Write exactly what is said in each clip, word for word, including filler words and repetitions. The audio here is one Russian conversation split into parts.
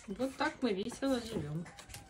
Вот так мы весело живем.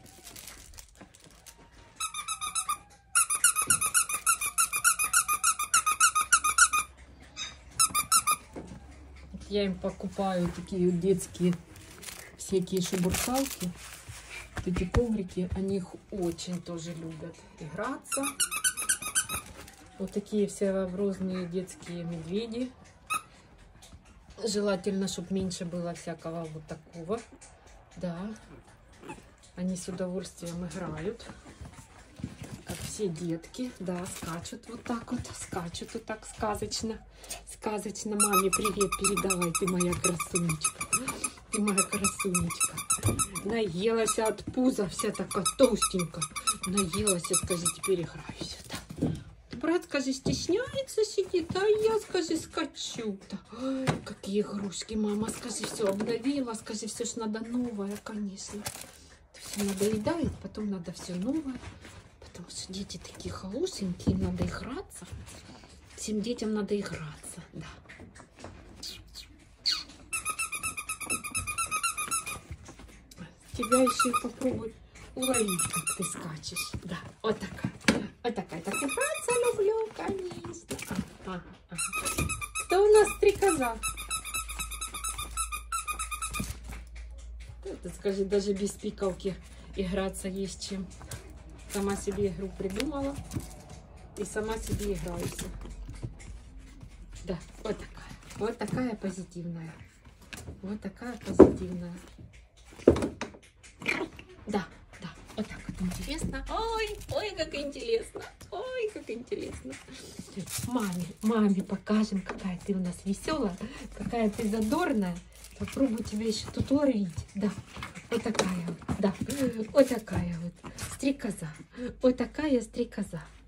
Я им покупаю такие вот детские всякие шебуршалки. Эти коврики, они их очень тоже любят играться. Вот такие всевозможные детские медведи. Желательно, чтобы меньше было всякого вот такого. Да, они с удовольствием играют, как все детки. Да, скачут вот так вот, скачут вот так сказочно. Сказочно. Маме привет передавай, ты моя красунечка. Ты моя красунечка. Наелась от пуза, вся такая толстенькая. Наелась, скажи, теперь играюсь. Да. Брат, скажи, стесняется сидит, а я, скажи, скачу-то. Какие игрушки, мама, скажи, все обновила, скажи, все ж надо новое, конечно. Все надоедает, потом надо все новое, потому что дети такие хорошенькие, надо играться. Всем детям надо играться, да. Тебя еще и попробуй уловить, как ты скачешь. Да, вот такая. Вот такая. Так играться люблю, конечно. А, а, а. Кто у нас стрекоза? Это, скажи, даже без пикалки играться есть чем. Сама себе игру придумала и сама себе играюсь. Да, вот такая. Вот такая позитивная. Вот такая позитивная. Да, да, вот так вот интересно. Ой, ой, как интересно. Ой, как интересно. Маме, маме покажем, какая ты у нас веселая, какая ты задорная. Попробую тебя еще тут ловить. Да, вот такая вот, да, вот такая вот стрекоза. Вот такая стрекоза.